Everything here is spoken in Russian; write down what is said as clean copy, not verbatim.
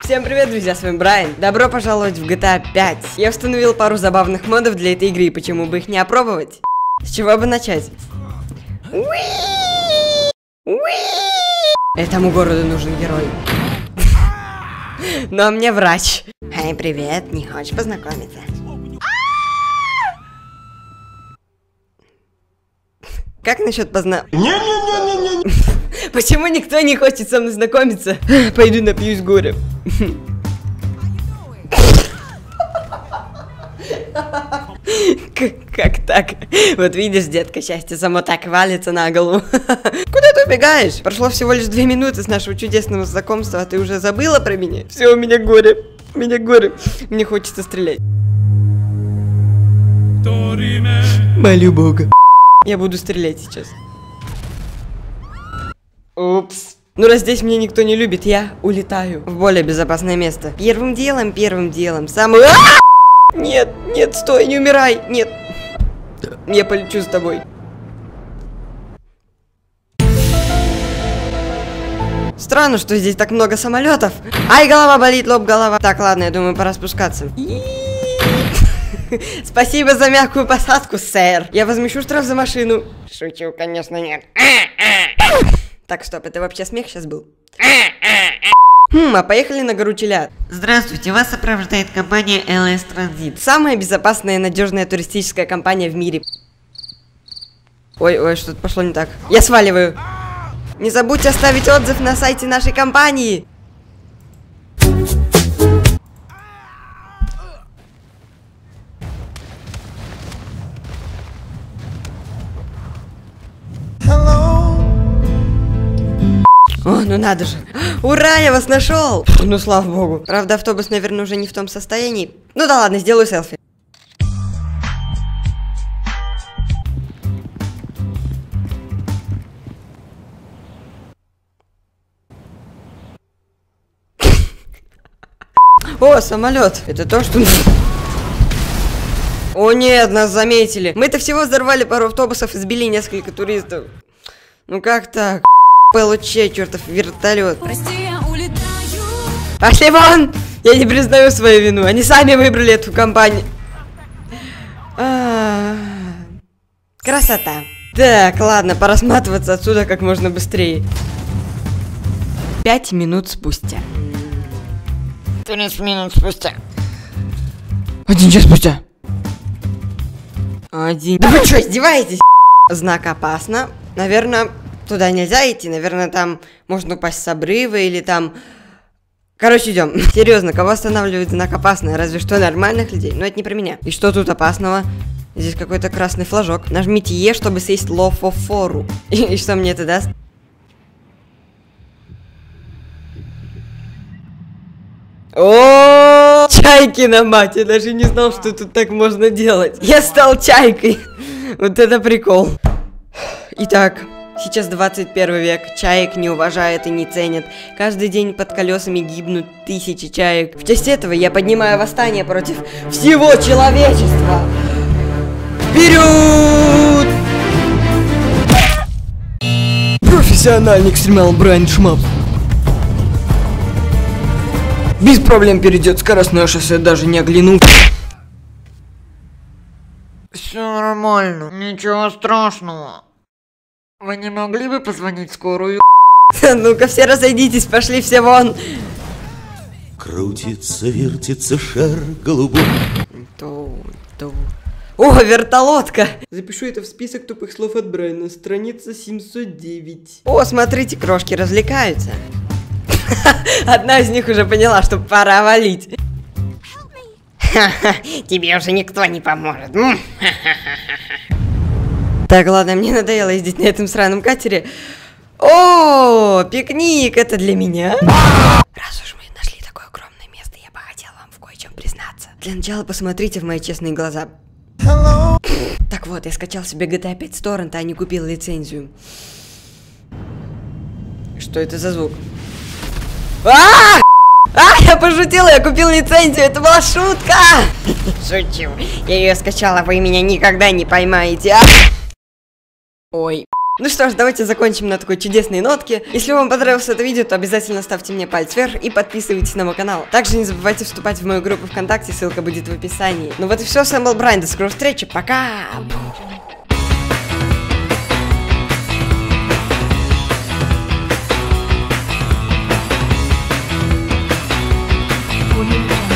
Всем привет, друзья, с вами Брайан. Добро пожаловать в GTA 5. Я установил пару забавных модов для этой игры, почему бы их не опробовать? С чего бы начать? Этому городу нужен герой. Но мне врач. Эй, привет, не хочешь познакомиться? Как насчет Не-не-не-не-не. Почему никто не хочет со мной знакомиться? Пойду напьюсь горем. Как так? Вот видишь, детка, счастье само так валится на голову. Куда ты убегаешь? Прошло всего лишь 2 минуты с нашего чудесного знакомства, а ты уже забыла про меня? Все, у меня горе. У меня горе. Мне хочется стрелять. Молю Бога. Я буду стрелять сейчас. Упс. Ну раз здесь меня никто не любит, я улетаю в более безопасное место. Первым делом, самый... Нет, нет, стой, не умирай, нет. Я полечу с тобой. Странно, что здесь так много самолетов. Ай, голова болит, лоб, голова. Так, ладно, я думаю, пора спускаться. Спасибо за мягкую посадку, сэр. Я возмещу штраф за машину. Шучу, конечно, нет. Так, стоп, это вообще смех сейчас был? А поехали на гору Челяд. Здравствуйте, вас сопровождает компания LS Transit. Самая безопасная и надежная туристическая компания в мире. Ой, что-то пошло не так. Я сваливаю. Не забудьте оставить отзыв на сайте нашей компании. О, ну надо же. Ура, я вас нашел. Ну, слава богу. Правда, автобус, наверное, уже не в том состоянии. Ну да ладно, сделаю селфи. О, самолет. Это то, что... О нет, нас заметили. Мы-то всего взорвали пару автобусов и сбили несколько туристов. Ну как так? Получай, чертов вертолет. Прости, я улетаю. Пошли вон! Я не признаю свою вину. Они сами выбрали эту компанию. Красота. Так, ладно, пора сматываться отсюда как можно быстрее. 5 минут спустя. 30 минут спустя. 1 час спустя. 1. Да вы что, издеваетесь? Знак опасно. Наверное... Туда нельзя идти, наверное, там можно упасть с обрыва или там... Короче, идем. Серьезно, кого останавливает знак опасный? Разве что нормальных людей, но это не про меня. И что тут опасного? Здесь какой-то красный флажок. Нажмите Е, чтобы съесть лофофору. И что мне это даст? О, чайкина мать, я даже не знал, что тут так можно делать. Я стал чайкой. Вот это прикол. Итак... Сейчас 21 век, чаек не уважают и не ценят. Каждый день под колесами гибнут тысячи чаек. В честь этого я поднимаю восстание против всего человечества. Вперед! Профессиональный экстремал Брайан Шмап. Без проблем перейдет скоростное шоссе, даже не оглянул. Все нормально, ничего страшного. Вы не могли бы позвонить в скорую? Ну-ка все разойдитесь, пошли все вон. Крутится, вертится шар голубой. О, вертолодка! Запишу это в список тупых слов от Брайана, страница 709. О, смотрите, крошки развлекаются. Одна из них уже поняла, что пора валить. Тебе уже никто не поможет. Так, ладно, мне надоело ездить на этом сраном катере. О, пикник, это для меня. Раз уж мы нашли такое огромное место, я бы хотела вам в кое-чем признаться. Для начала посмотрите в мои честные глаза. Так вот, я скачал себе GTA 5 с торрента, а не купил лицензию. Что это за звук? Я пошутила, я купил лицензию, это была шутка! Шучу, я ее скачала, вы меня никогда не поймаете. Ой, Ну что ж, давайте закончим на такой чудесной нотке. Если вам понравилось это видео, то обязательно ставьте мне палец вверх и подписывайтесь на мой канал. Также не забывайте вступать в мою группу ВКонтакте, ссылка будет в описании. Ну вот и все, с вами был Брайан, до скорой встречи, пока! Audio